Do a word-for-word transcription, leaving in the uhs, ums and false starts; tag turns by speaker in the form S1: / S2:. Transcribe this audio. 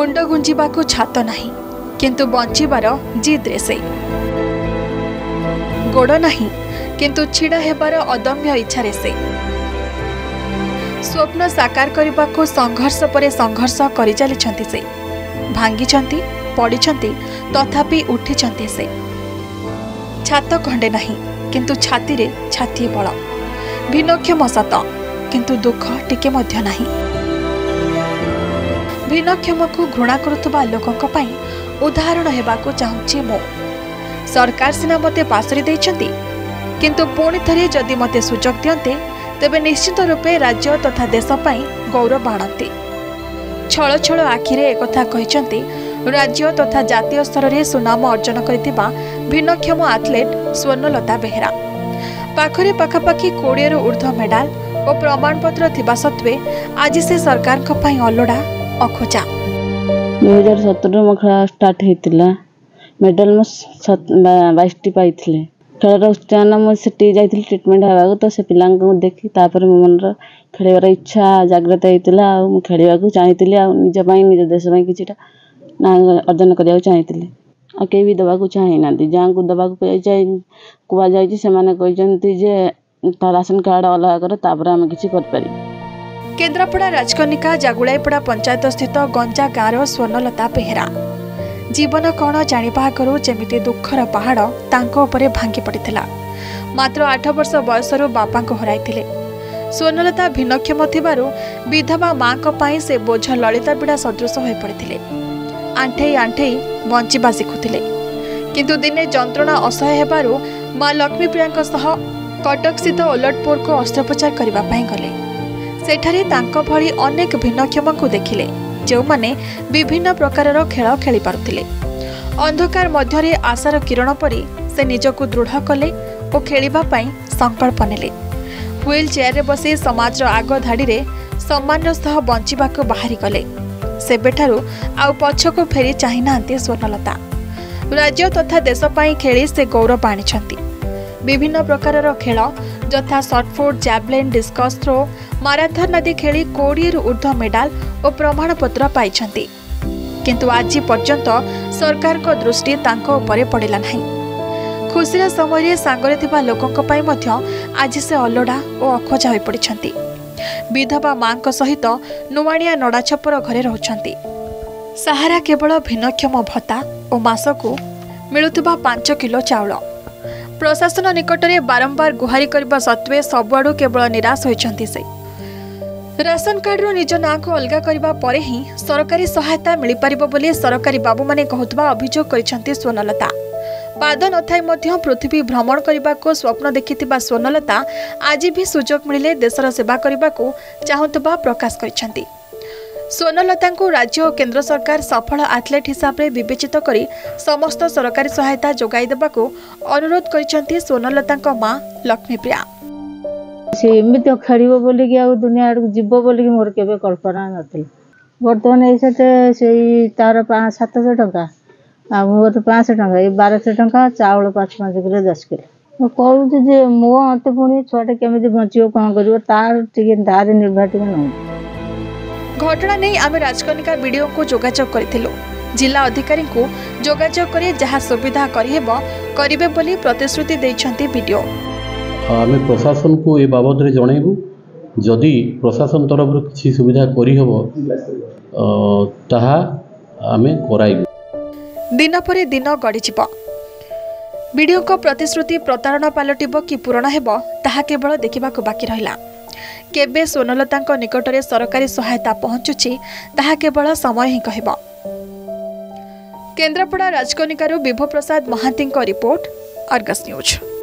S1: मुंड गुंजिबाकू छात नहीं किंतु बंचिबार जिद्रे से गोड़ नहीं किंतु छिड़ा हेबार अदम्य इच्छारे से स्वप्न साकार करने को संघर्ष पर संघर्ष करि चलिछंती से भांगी पड़ी तथापि उठी से छात खंडे नहीं किंतु छाती रे छाती बल भिन्नक्षम सत किंतु दुख टिके मध्य नहीं। भिन्नक्षम को घृणा करुवा लोकों पई उदाहरण हेबाकू चाहूँगी मो सरकार सिना मते पासरी देइछंती किंतु पुणी थरे जदि मते सुजोग दियंते तेबे निश्चित रूपे राज्य तथा देश पई गौरव आणंती। छळ छळ आखिरे एकथा कहिसंती राज्य तथा जातीय स्तर में सुनाम अर्जन करथिबा भिन्नक्षम एथलीट स्वर्णलता बेहेरा पाखरे पाखापाखि कोड़े रु ऊर्ध्व मेडाल और प्रमाणपत्र थिबा सत्वे आज से सरकार को पई अलोड़ा अखोजा।
S2: दो हज़ार सत्रह में खेल स्टार्ट होता मेडल में बाईस टी पाई खेल उत्साह मुझे जाती ट्रिटमेंट हाँ तो से पिला देखी मो मन खेल इच्छा जागृत होता खेल चाहती निजपाई निज देश कि ना अर्जन करने चाहती आ कहीं भी दवाक चाहे ना जहाँ को दवाक कहुई से राशन कार्ड अलग कर तापर आम कि
S1: केन्द्रापड़ा राजकनिका जागुड़ाईपड़ा पंचायत स्थित गंजा गाँव स्वर्णलता बेहेरा जीवन कौन जानिबा आगरू जेमिति दुखर पहाड़ तांको उपरे भांगी पड़िथिला। मात्र आठ वर्ष बयसरू बापा को हराइथिले। स्वर्णलता भिन्नक्षम थिबारु विधवा माँ को पाई से बोझ ललिता बिड़ा सदृश हो पड़िथिले। आंठेई आंठेई बंचिबा शिखुथिले किंतु दिने जंत्रणा असह्य हेबारु माँ लक्ष्मीप्रिया सह कटक स्थित ओलटपुर को अस्त्रोपचार करबा पई गले। सेठारे तांको भली अनेक भिन्नक्षम को देखिले जो माने विभिन्न प्रकार खेल खेली पारुथिले। अंधकार मध्यरे आशार किरण परी से निजको दृढ़ कले और खेलिबा पई संकल्प नेले। व्हील चेयर रे बसी समाज आग धाड़ी रे सम्मान सह बंचिबाको बाहरी गले। सेबेठारु आउ पछको फेरी चाहि नांती स्वर्णलता राज्य तथा देश पई खेली से गौरव आनिछंती। विभिन्न प्रकार खेल जथा shot put javelin discus throw marathon आदि खेली कोड़े रु ऊर्ध्व मेडाल और प्रमाणपत्र पाइछंती किंतु आज पर्यंत सरकार को दृष्टि तांको उपरे पड़िला नहीं। खुशीर समय सांगरे थिबा लोकंक पई मध्य आज से अलोड़ा और अखोजा होई पड़िछंती। विधवा माँ सहित नुआणिया नड़ा छपर घरे रहउछंती। सहारा केवल भिन्नक्षम भत्ता और मासकू मिलुथिबा पांच किलो चाउल। प्रशासन निकटरे बारंबार गुहारी करबा सत्वे सबुआडू केवल निराश होइछंती से। राशन कार्ड रो निज ना को अलगा करबा परे ही सरकारी सहायता मिल पारिबो बोली सरकारी बाबू माने कहउतबा अभियोग करिसंती स्वर्णलता। पाद नथाई मध्य पृथ्वी भ्रमण करबा को स्वप्न देखिथिबा स्वर्णलता आज भी सुजोग मिले देशर सेवा करबा को चाहुतबा प्रकाश करिसंती। स्वर्णलता को राज्य और केंद्र सरकार सफल एथलीट हिसाब से विवेचित करी समस्त सरकारी सहायता जोगाई देबा को अनुरोध करिसंती स्वर्णलता मां लक्ष्मीप्रिया।
S2: से एमती खेल बोलिकी आ दुनिया आड़ जीव बोलिकी मोर केवे कल्पना नाथि। बर्तमान ये से तार पाँच सात सौ टका आ मोर पाँच सौ टका ये बारह सौ टका चाउल पाँच पाँच किलो दस किलो कहूँ जे मो मत पुणी छुआटे केमी बचो कौन कर तार तार निर्भर टे न।
S1: घटना नहीं आम राजकनिका वीडियो को जोगाजोग करिथिलु। जिला अधिकारी को जोगाजोग करे जहाँ सुविधा करिहेबो करिवे बोली प्रतिश्रुति दैछंती वीडियो।
S3: आम प्रशासन को ए बाबद रे जणैबु जदि प्रशासन तरफ किसी सुविधा करी हबो ताहा आमे कराइबु।
S1: दिन पर दिन गड़ी जीव वीडियो को प्रतिश्रुति प्रतारणा पलटिबो कि पूरण हेबो ताहा केवल देखिबाको बाकी रहिला। केबे स्वर्णलता निकटरे सरकारी सहायता पहुंचुछि ताहा केवल समय ही कहबो। केन्द्रापड़ा राजकनिकारु Bibhab Prasad Mohanty report Argus news.